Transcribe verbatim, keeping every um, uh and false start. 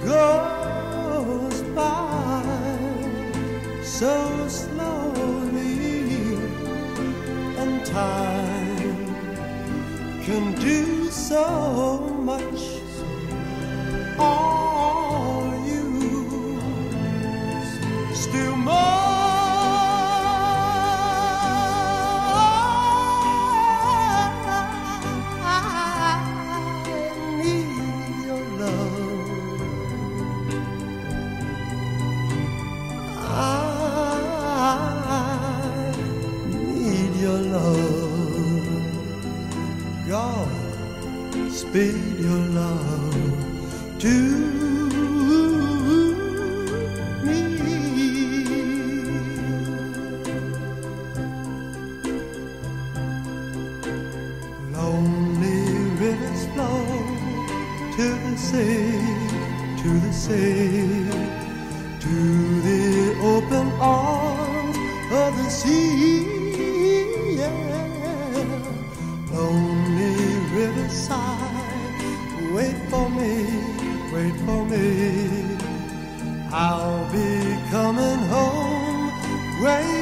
goes by so slowly, and time can do so much. Are you still more? Speed your love to me. Lonely rivers flow to the sea, to the sea, to the open arms of the sea. Yeah. Lonely riverside, wait for me, wait for me. I'll be coming home. Wait